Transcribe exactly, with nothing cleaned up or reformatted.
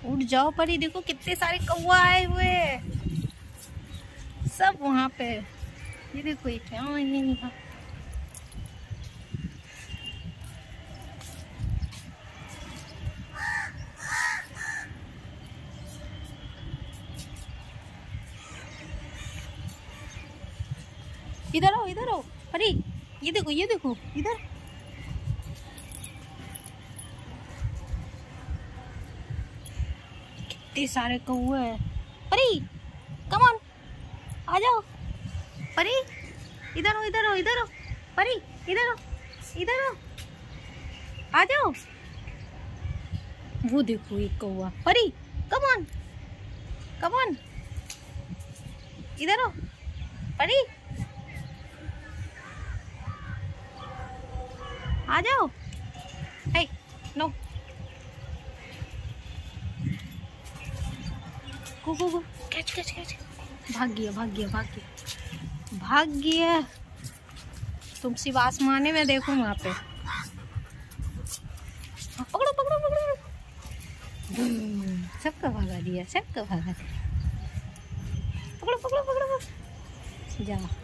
उठ जाओ परी, देखो कितने सारे कौवा आए हुए सब वहां पे। ये देखो ये क्या है यहाँ। इधर आओ इधर आओ परी, ये देखो ये देखो इधर। कितने सारे कौवे हैं। परी कम ऑन, आ जाओ परी, इधर हो इधर हो इधर हो परी, इधर हो इधर हो, आ जाओ। वो देखो एक कौवा। परी कम ऑन कम ऑन, इधर हो परी, आ जाओ। Hey no, go go go, catch catch catch. भाग गया भाग गया भाग गया भाग गया। तुम सिर्फ आसमाने में देखो वहां पे। पकड़ो पकड़ो पकड़ो, सबका भगा दिया सबका भगा दिया। पकड़ो पकड़ो पकड़ो, जा।